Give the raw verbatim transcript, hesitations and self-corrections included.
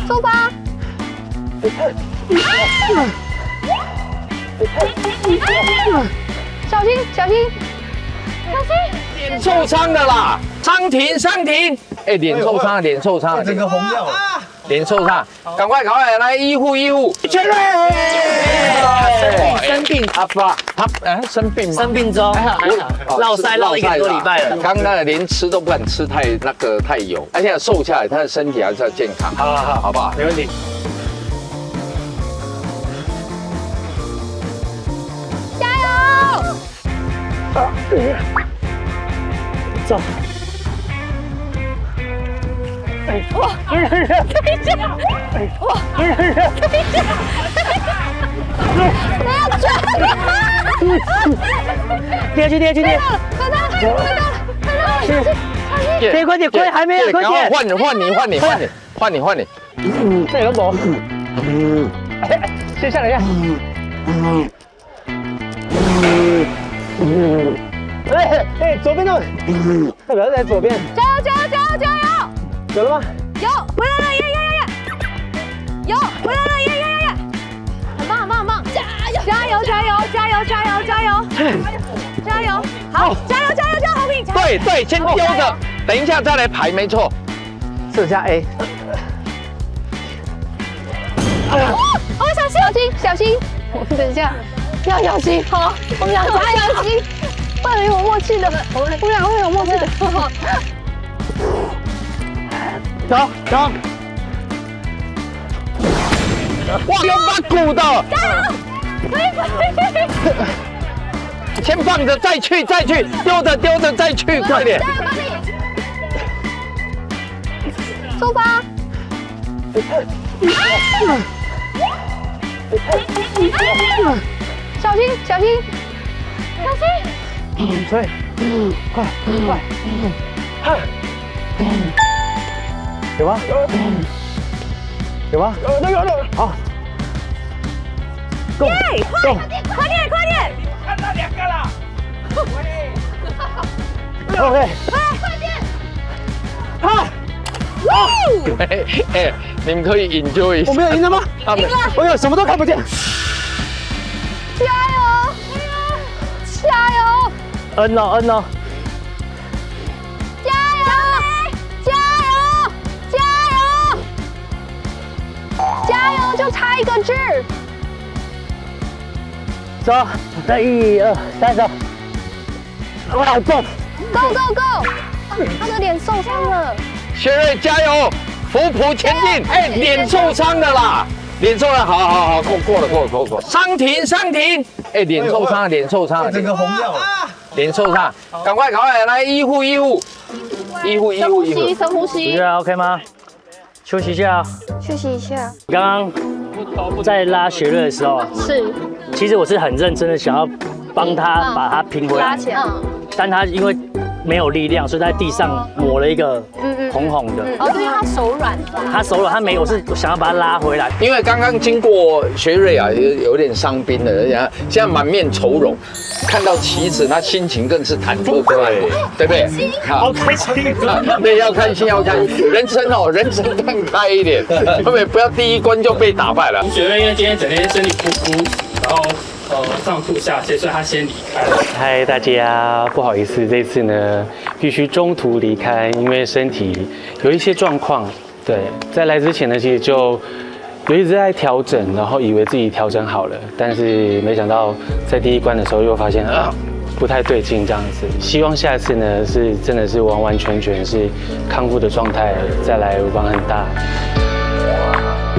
出发！小心，小心，小心！ 脸受伤的啦，伤停，伤停！哎，脸受伤，脸受伤， 整个红掉了， 脸受伤，赶快，赶快来医护，医护！确认。 生病， 阿爸，他嗯生病吗？ 生病中，落腮落一个多礼拜了。 刚刚那连吃都不敢吃太那个太油，而且瘦下来，他的身体还是要健康。 好好好， 好不好？ 没问题。 加油！ 走。 哇！等一下！哇！等一下！不要抓他！ 跌去跌去跌！ 快到了！快到了！快到了！小心！小心！ 跌快点，快还没有，快点！ 换你换你换你换你换你换你！ 嗯，这个不。嗯，先下来一下。嗯嗯。哎哎，左边的，代表在左边。 加油！加油！加油！加油！ 有了吗？ 有，回来了！耶耶耶耶！有，回来了！耶耶耶耶！很棒，很棒，很棒！加油！加油！加油！加油！加油！加油！加油！好，加油！加油！加油！好评！ 对对，先丢着，等一下再来排，没错。 射下 A。 哦，小心！小心！小心！我等一下，要小心！好，我们俩加小心，会很有默契的，我们俩会有默契的。 走走。 哇，有把鼓的！ 加油！可以可以！ 先放着，再去再去，丢着丢着再去，快点！ 加油，帮你！出发！小心小心小心！ 对，快快，有吗？有吗？有有有。好。Go go！ 快点快点！ 看到两个了。 OK。 快点！ 啊！ 哎哎，你们可以引咎一下。 我没有赢了吗？ 他们， 我有什么都看不见。 加油！加油！ 摁哦摁哦！ 加油！加油！加油！加油！就差一个字。 走，再一二三走。哇 ，Go Go Go Go！他的脸受伤了。 薛瑞加油，扶仆前进！哎，脸受伤的啦，脸受伤，好好好，过过了过了过了过了，伤停伤停！哎，脸受伤，脸受伤， 整个红掉了， 脸受伤，赶快赶快来医护医护，医护医护医护， 深呼吸， 你觉得 OK 吗？休息一下。 休息一下。 刚刚在拉雪瑞的时候， 是， 其实我是很认真的想要帮他把他拼回来， 拉起来。 但他因为没有力量，所以在地上抹了一个红红的。 哦，对，他手软。 他手软，他没有，我是想要把他拉回来。 因为刚刚经过学瑞啊，有有点伤兵了，而且现在满面愁容，看到棋子，他心情更是忐忑，对对不对？ 好开心， 对，要开心要开心，人生哦，人生看开一点，对不对？不要第一关就被打败了。 学瑞因为今天整天身体不舒，然后。呃，上吐下泻，所以他先离开了。 嗨，大家，不好意思，这次呢必须中途离开，因为身体有一些状况。对，在来之前呢，其实就有一直在调整，然后以为自己调整好了，但是没想到在第一关的时候又发现啊不太对劲这样子。希望下次呢是真的是完完全全是康复的状态，再来帮很大。